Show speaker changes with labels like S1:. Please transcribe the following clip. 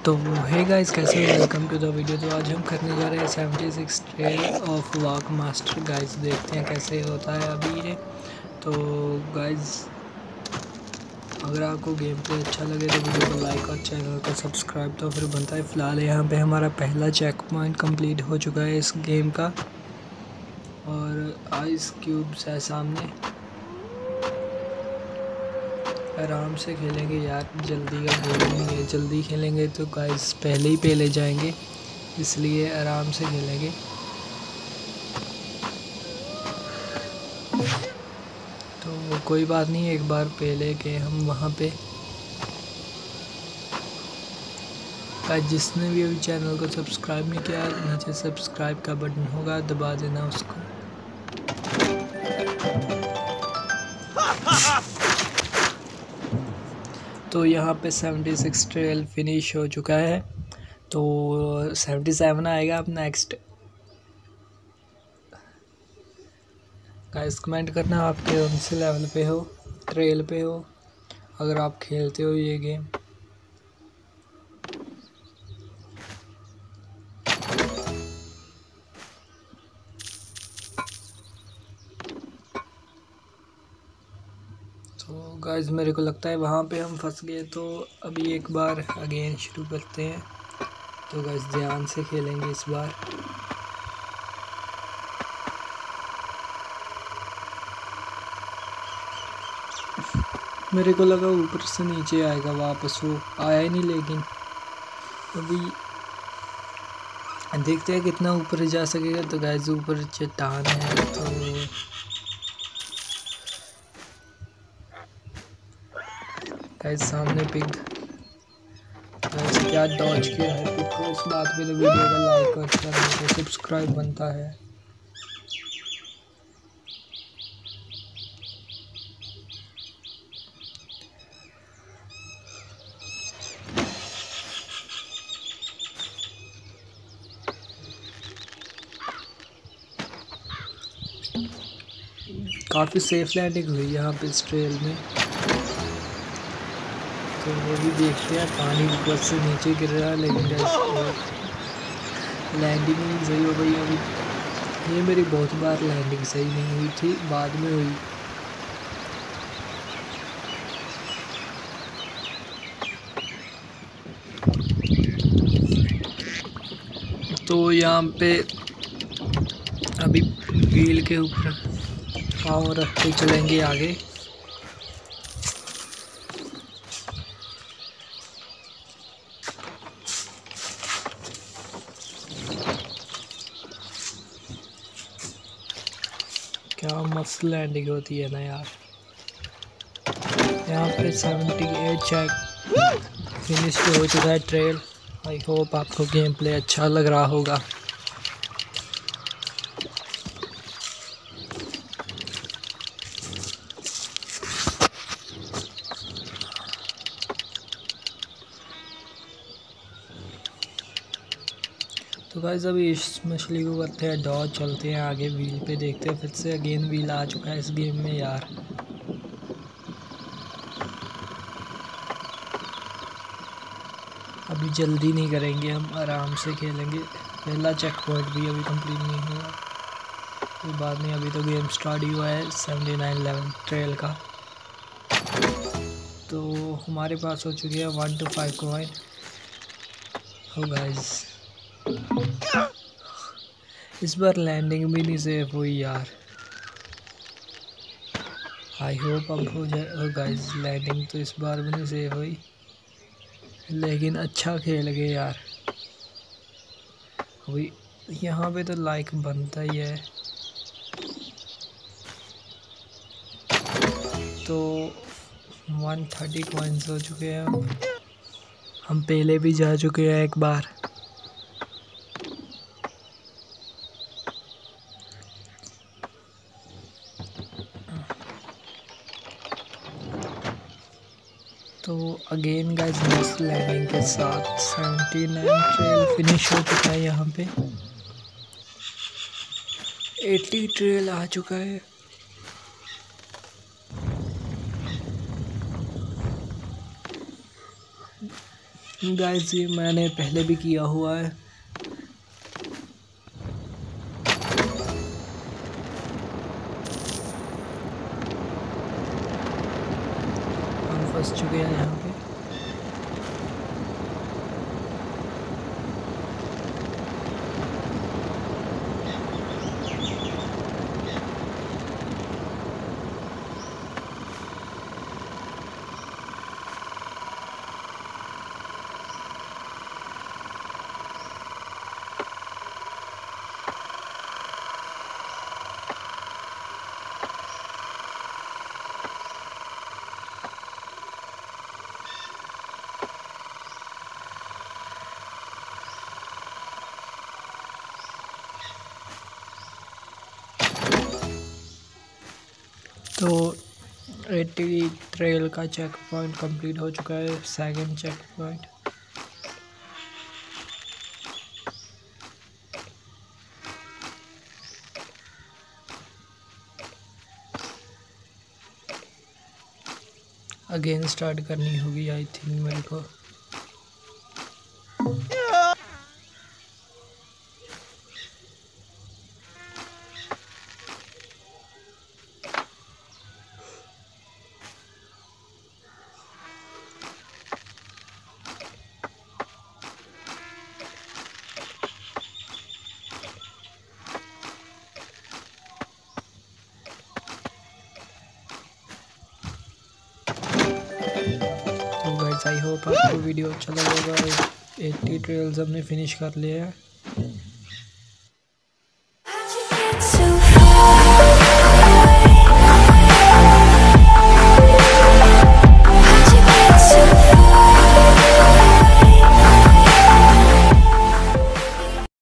S1: तो हे गाइस, कैसे हो? Welcome to the video. तो आज हम करने जा रहे हैं 76 trail of walk master. Guys देखते हैं कैसे होता है अभी ये। तो गाइस, अगर आपको गेम प्ले अच्छा लगे तो वीडियो को लाइक और चैनल को सब्सक्राइब तो फिर बनता है। फ़िलहाल यहाँ पे हमारा पहला चेक पॉइंट कंप्लीट हो चुका है इस गेम का, और आइस क्यूब्स है सामने। आराम से खेलेंगे यार, जल्दी का गेम नहीं है। जल्दी खेलेंगे तो गाइस पहले ही पे ले जाएंगे, इसलिए आराम से खेलेंगे। तो कोई बात नहीं, एक बार पे लेके हम वहाँ पे। गाइस, जिसने भी अभी चैनल को सब्सक्राइब नहीं किया, नीचे सब्सक्राइब का बटन होगा, दबा देना उसको। तो यहाँ पे 76 ट्रेल फिनिश हो चुका है। तो 77 आएगा अब नेक्स्ट। गाइस, कमेंट करना आप कौन से लेवल पे हो, ट्रेल पे हो, अगर आप खेलते हो ये गेम। तो गाइस, मेरे को लगता है वहाँ पे हम फंस गए, तो अभी एक बार अगेन शुरू करते हैं। तो गाइस, ध्यान से खेलेंगे इस बार। मेरे को लगा ऊपर से नीचे आएगा वापस, वो आया ही नहीं। लेकिन अभी देखते हैं कितना ऊपर जा सकेगा। तो गाइस, ऊपर चट्टान है, तो गाइस सामने पिग। गाइस, क्या डॉज किया है पिग को। इस बात पे तो वीडियो का लाइक और चैनल को सब्सक्राइब बनता है। काफ़ी सेफ लैंडिंग हुई यहाँ पे इस ट्रेल में। तो वो भी देखते हैं, पानी ऊपर से नीचे गिर रहा है, लेकिन लैंडिंग नहीं सही हो गई अभी। ये मेरी बहुत बार लैंडिंग सही नहीं हुई थी, बाद में हुई। तो यहाँ पे अभी व्हील के ऊपर पाँव रख के चलेंगे आगे। क्या मस्त लैंडिंग होती है ना यार। यहाँ पे 78 चेक फिनिश हो चुका है ट्रेल। आई होप आपको गेम प्ले अच्छा लग रहा होगा। तो गाइस, अभी इस मछली को करते हैं डॉज, चलते हैं आगे व्हील पे, देखते हैं। फिर से अगेन व्हील आ चुका है इस गेम में यार। अभी जल्दी नहीं करेंगे, हम आराम से खेलेंगे। पहला चेक पॉइंट भी अभी कंप्लीट नहीं हुआ, कोई बात नहीं। अभी तो गेम स्टार्ट ही हुआ है 79 लेवल ट्रेल का। तो हमारे पास हो चुकी है 1 to 5 कॉइन। हो गाइस, इस बार लैंडिंग भी नहीं सेफ हुई यार। आई होप अब हो जाए। हो गाइस, लैंडिंग तो इस बार भी नहीं सेफ हुई, लेकिन अच्छा खेल गए यार। अभी यहाँ पे तो लाइक बनता ही है। तो 130 कॉइन्स हो चुके हैं। हम पहले भी जा चुके हैं एक बार। तो अगेन गाइस, मस्त लैंडिंग के साथ 79 ट्रेल फिनिश हो चुका है। यहाँ पे 80 ट्रेल आ चुका है। गाइस ये मैंने पहले भी किया हुआ है। हम फंस चुके हैं यहाँ पे। तो 80 ट्रेल का चेक पॉइंट कंप्लीट हो चुका है। Second check point again start करनी होगी आई थिंक मेरे को। आई होप आपको वीडियो अच्छा लगेगा। 80 ट्रेल्स हमने फिनिश कर लिया है।